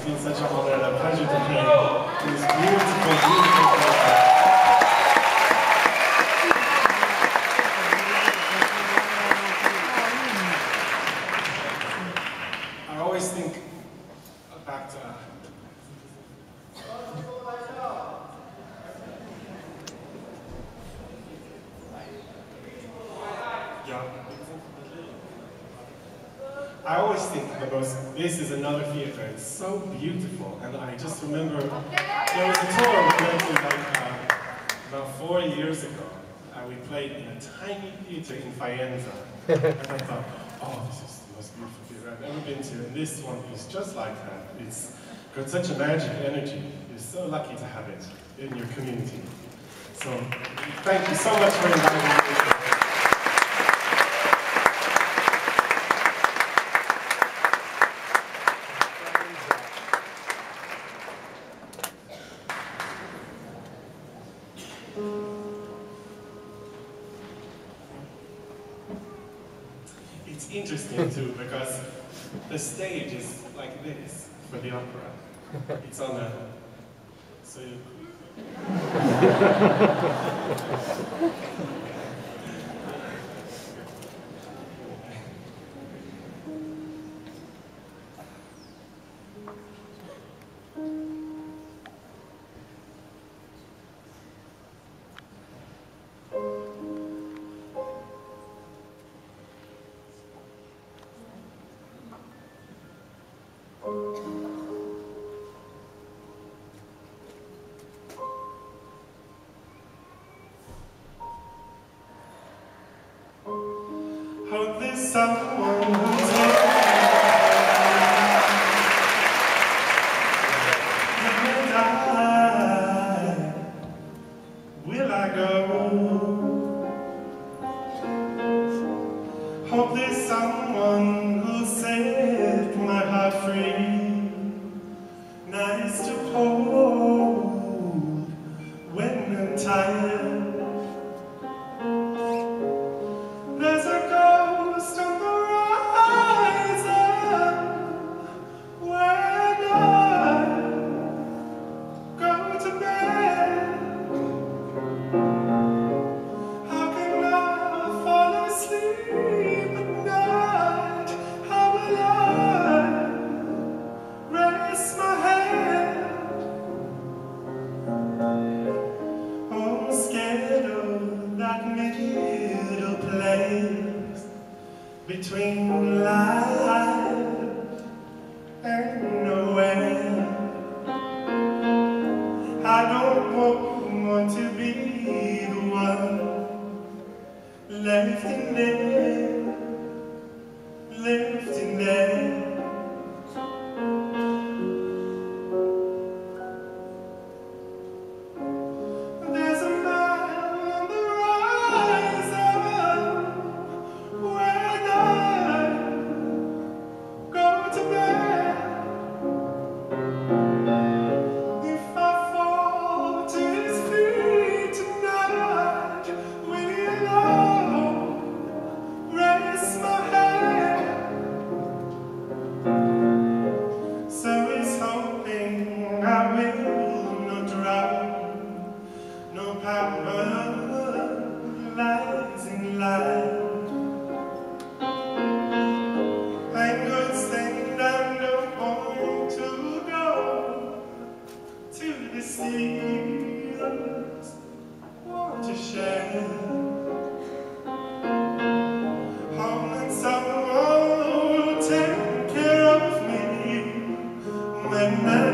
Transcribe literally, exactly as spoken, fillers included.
been such an honor and a pleasure to play this beautiful, beautiful concert. I always think back to yeah. I always think because this is another theater. It's so beautiful, and I just remember there was a tour we went to like uh, about four years ago. Uh, we played in a tiny theater in Faenza, and I thought, oh, this is the most beautiful theater I've ever been to, and this one is just like that. It's got such a magic energy. You're so lucky to have it in your community. So thank you so much for inviting me. It's interesting too because the stage is like this for the opera. It's on a so you hope there's someone who takes and I, will I go? Hope there's someone who'll set my heart free, nice to hold when I'm tired. Between life and nowhere, I don't want to be the one left in there, left in there. When